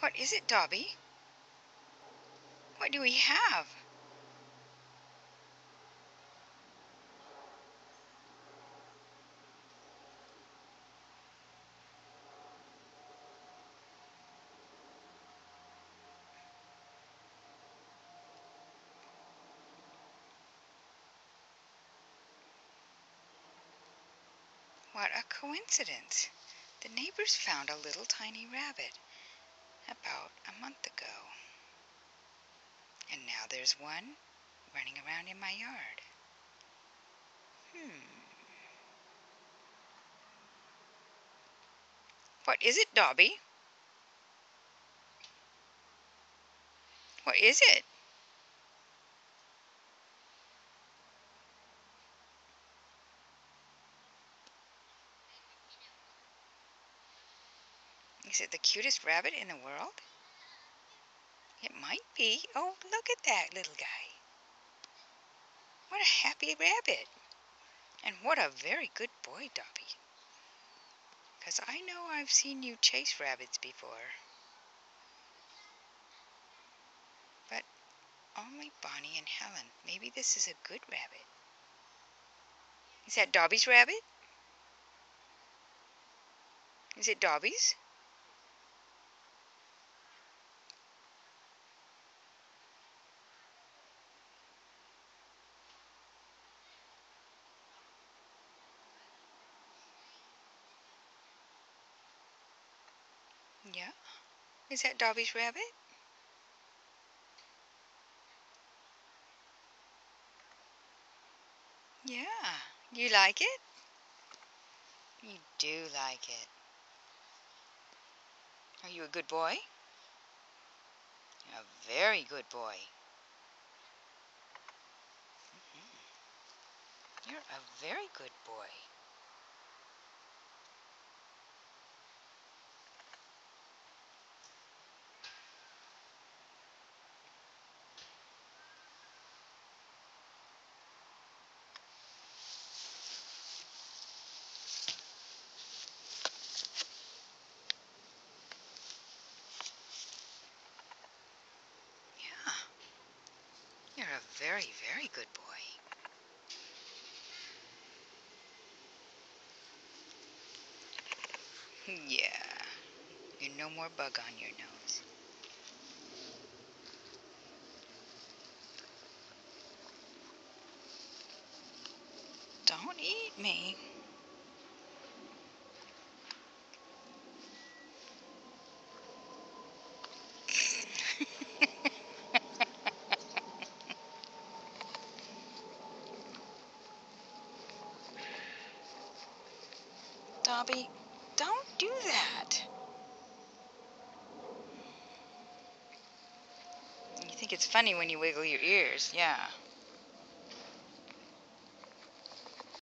What is it, Dobby? What do we have? What a coincidence. The neighbors found a little tiny rabbit about a month ago. And now there's one running around in my yard. What is it, Dobby? What is it? Is it the cutest rabbit in the world? It might be. Oh, look at that little guy. What a happy rabbit. And what a very good boy, Dobby. 'Cause I know I've seen you chase rabbits before. But only Bonnie and Helen. Maybe this is a good rabbit. Is that Dobby's rabbit? Is it Dobby's? Yeah. Is that Dobby's rabbit? Yeah. You like it? You do like it. Are you a good boy? A very good boy. You're a very good boy. Yeah. You're a very, very good boy. Yeah. You're no more bug on your nose. Don't eat me. Dobby, don't do that. You think it's funny when you wiggle your ears, yeah.